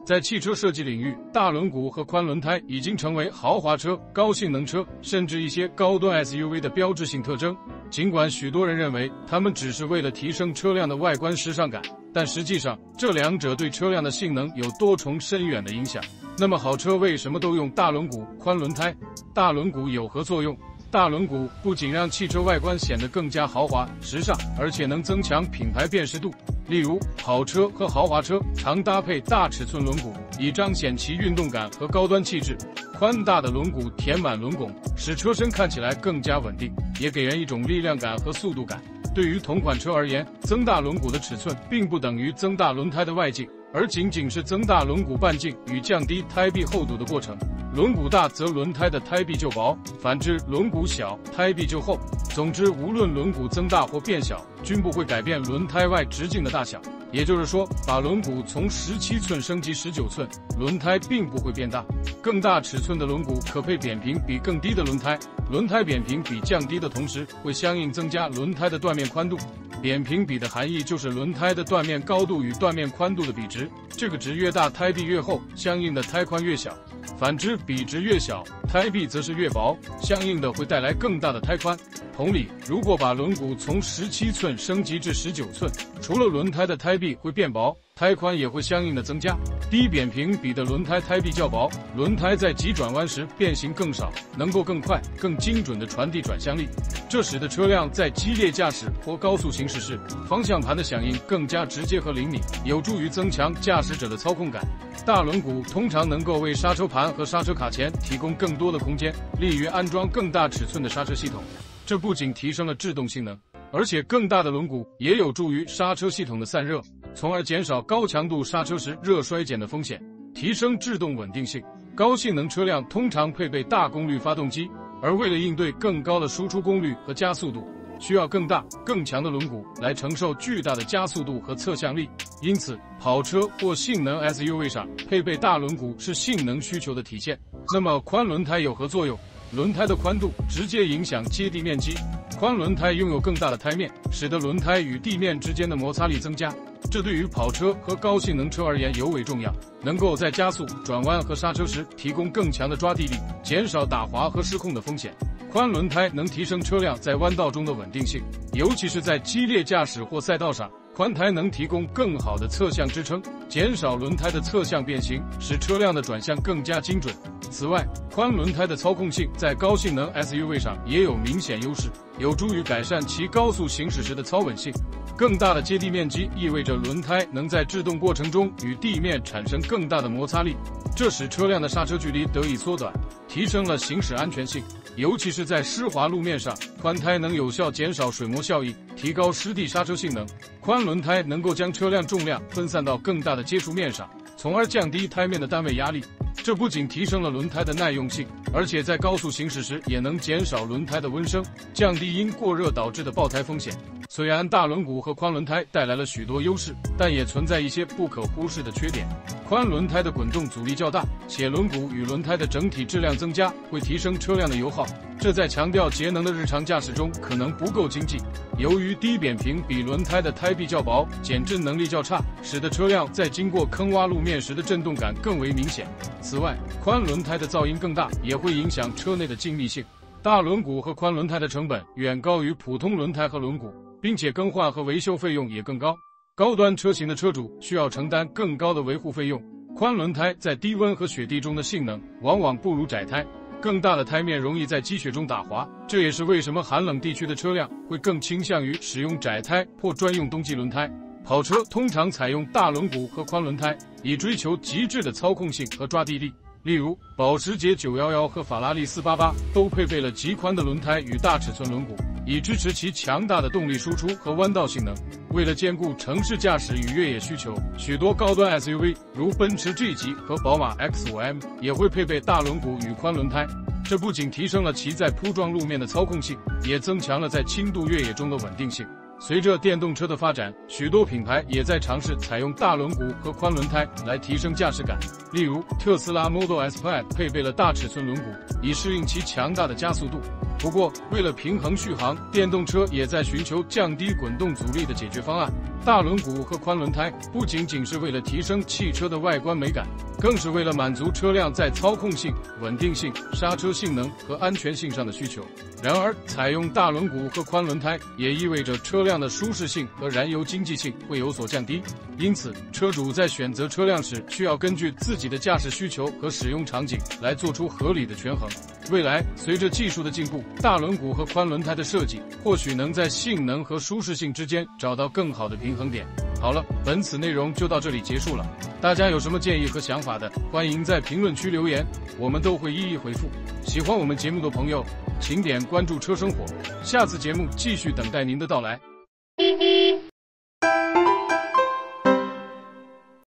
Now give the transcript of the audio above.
在汽车设计领域，大轮毂和宽轮胎已经成为豪华车、高性能车，甚至一些高端 SUV 的标志性特征。尽管许多人认为它们只是为了提升车辆的外观时尚感，但实际上这两者对车辆的性能有多重深远的影响。那么好车为什么都用大轮毂、宽轮胎？大轮毂有何作用？大轮毂不仅让汽车外观显得更加豪华、时尚，而且能增强品牌辨识度。例如，跑车和豪华车常搭配大尺寸轮毂，以彰显其运动感和高端气质。宽大的轮毂填满轮拱，使车身看起来更加稳定，也给人一种力量感和速度感。对于同款车而言，增大轮毂的尺寸并不等于增大轮胎的外径，而仅仅是增大轮毂半径与降低胎壁厚度的过程。轮毂大则轮胎的胎壁就薄，反之轮毂小，胎壁就厚。总之，无论轮毂增大或变小，均不会改变轮胎外直径的大小。也就是说，把轮毂从17寸升级19寸，轮胎并不会变大。更大尺寸的轮毂可配扁平比更低的轮胎，轮胎扁平比降低的同时，会相应增加轮胎的断面宽度。扁平比的含义就是轮胎的断面高度与断面宽度的比值，这个值越大，胎壁越厚，相应的胎宽越小。反之，比值越小，胎壁则是越薄，相应的会带来更大的胎宽。同理，如果把轮毂从17寸升级至19寸，除了轮胎的胎壁会变薄，胎宽也会相应的增加。低扁平比的轮胎胎壁较薄，轮胎在急转弯时变形更少，能够更快、更精准地传递转向力，这使得车辆在激烈驾驶或高速行驶时，方向盘的响应更加直接和灵敏，有助于增强驾驶者的操控感。大轮毂通常能够为刹车盘和刹车卡钳提供更多的空间，利于安装更大尺寸的刹车系统。这不仅提升了制动性能，而且更大的轮毂也有助于刹车系统的散热，从而减少高强度刹车时热衰减的风险，提升制动稳定性。高性能车辆通常配备大功率发动机，而为了应对更高的输出功率和加速度，需要更大、更强的轮毂来承受巨大的加速度和侧向力。因此，跑车或性能 SUV 上配备大轮毂是性能需求的体现。那么宽轮胎有何作用？轮胎的宽度直接影响接地面积，宽轮胎拥有更大的胎面，使得轮胎与地面之间的摩擦力增加，这对于跑车和高性能车而言尤为重要，能够在加速、转弯和刹车时提供更强的抓地力，减少打滑和失控的风险。宽轮胎能提升车辆在弯道中的稳定性，尤其是在激烈驾驶或赛道上，宽胎能提供更好的侧向支撑，减少轮胎的侧向变形，使车辆的转向更加精准。此外，宽轮胎的操控性在高性能 SUV 上也有明显优势，有助于改善其高速行驶时的操稳性。更大的接地面积意味着轮胎能在制动过程中与地面产生更大的摩擦力，这使车辆的刹车距离得以缩短，提升了行驶安全性。尤其是在湿滑路面上，宽胎能有效减少水磨效益，提高湿地刹车性能。宽轮胎能够将车辆重量分散到更大的接触面上，从而降低胎面的单位压力。这不仅提升了轮胎的耐用性，而且在高速行驶时也能减少轮胎的温升，降低因过热导致的爆胎风险。虽然大轮毂和宽轮胎带来了许多优势，但也存在一些不可忽视的缺点。宽轮胎的滚动阻力较大，且轮毂与轮胎的整体质量增加会提升车辆的油耗，这在强调节能的日常驾驶中可能不够经济。由于低扁平比轮胎的胎壁较薄，减震能力较差，使得车辆在经过坑洼路面时的震动感更为明显。此外，宽轮胎的噪音更大，也会影响车内的静谧性。大轮毂和宽轮胎的成本远高于普通轮胎和轮毂，并且更换和维修费用也更高。高端车型的车主需要承担更高的维护费用。宽轮胎在低温和雪地中的性能往往不如窄胎，更大的胎面容易在积雪中打滑，这也是为什么寒冷地区的车辆会更倾向于使用窄胎或专用冬季轮胎。跑车通常采用大轮毂和宽轮胎，以追求极致的操控性和抓地力。例如，保时捷911和法拉利488都配备了极宽的轮胎与大尺寸轮毂，以支持其强大的动力输出和弯道性能。为了兼顾城市驾驶与越野需求，许多高端 SUV 如奔驰 G 级和宝马 X5M 也会配备大轮毂与宽轮胎。这不仅提升了其在铺装路面的操控性，也增强了在轻度越野中的稳定性。随着电动车的发展，许多品牌也在尝试采用大轮毂和宽轮胎来提升驾驶感。例如，特斯拉 Model S Plaid 配备了大尺寸轮毂，以适应其强大的加速度。 不过，为了平衡续航，电动车也在寻求降低滚动阻力的解决方案。大轮毂和宽轮胎不仅仅是为了提升汽车的外观美感，更是为了满足车辆在操控性、稳定性、刹车性能和安全性上的需求。然而，采用大轮毂和宽轮胎也意味着车辆的舒适性和燃油经济性会有所降低。因此，车主在选择车辆时需要根据自己的驾驶需求和使用场景来做出合理的权衡。未来，随着技术的进步，大轮毂和宽轮胎的设计或许能在性能和舒适性之间找到更好的平衡点。好了，本次内容就到这里结束了。大家有什么建议和想法的，欢迎在评论区留言，我们都会一一回复。喜欢我们节目的朋友，请点关注车生活，下次节目继续等待您的到来。